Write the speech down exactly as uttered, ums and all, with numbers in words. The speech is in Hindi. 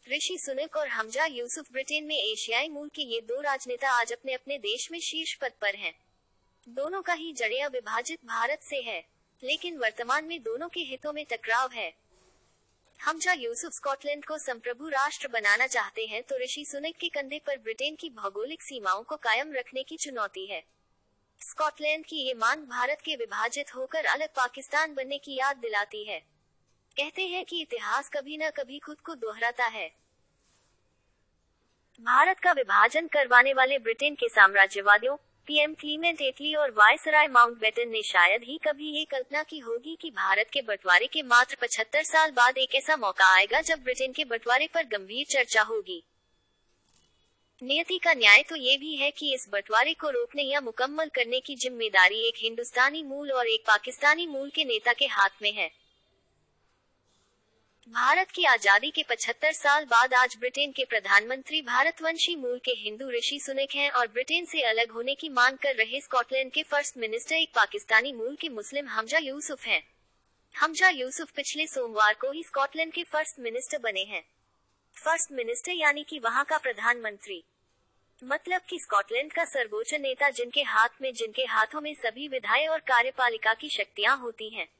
ऋषि सुनक और हमजा यूसुफ ब्रिटेन में एशियाई मूल के ये दो राजनेता आज अपने अपने देश में शीर्ष पद पर हैं। दोनों का ही जड़िया विभाजित भारत से है, लेकिन वर्तमान में दोनों के हितों में टकराव है। हमजा यूसुफ स्कॉटलैंड को संप्रभु राष्ट्र बनाना चाहते हैं, तो ऋषि सुनक के कंधे पर ब्रिटेन की भौगोलिक सीमाओं को कायम रखने की चुनौती है। स्कॉटलैंड की ये मांग भारत के विभाजित होकर अलग पाकिस्तान बनने की याद दिलाती है। कहते हैं कि इतिहास कभी न कभी खुद को दोहराता है। भारत का विभाजन करवाने वाले ब्रिटेन के साम्राज्यवादियों, पीएम क्लीमेंट एटली और वायसराय माउंटबेटन ने शायद ही कभी ये कल्पना की होगी कि भारत के बंटवारे के मात्र पचहत्तर साल बाद एक ऐसा मौका आएगा जब ब्रिटेन के बंटवारे पर गंभीर चर्चा होगी। नियति का न्याय तो ये भी है कि इस बंटवारे को रोकने या मुकम्मल करने की जिम्मेदारी एक हिंदुस्तानी मूल और एक पाकिस्तानी मूल के नेता के हाथ में है। भारत की आजादी के पचहत्तर साल बाद आज ब्रिटेन के प्रधानमंत्री भारतवंशी मूल के हिंदू ऋषि सुनक हैं और ब्रिटेन से अलग होने की मांग कर रहे स्कॉटलैंड के फर्स्ट मिनिस्टर एक पाकिस्तानी मूल के मुस्लिम हमजा यूसुफ हैं। हमजा यूसुफ पिछले सोमवार को ही स्कॉटलैंड के फर्स्ट मिनिस्टर बने हैं। फर्स्ट मिनिस्टर यानी कि वहां का प्रधानमंत्री, मतलब कि स्कॉटलैंड का सर्वोच्च नेता जिनके हाथ में जिनके हाथों में सभी विधायी और कार्यपालिका की शक्तियां होती हैं।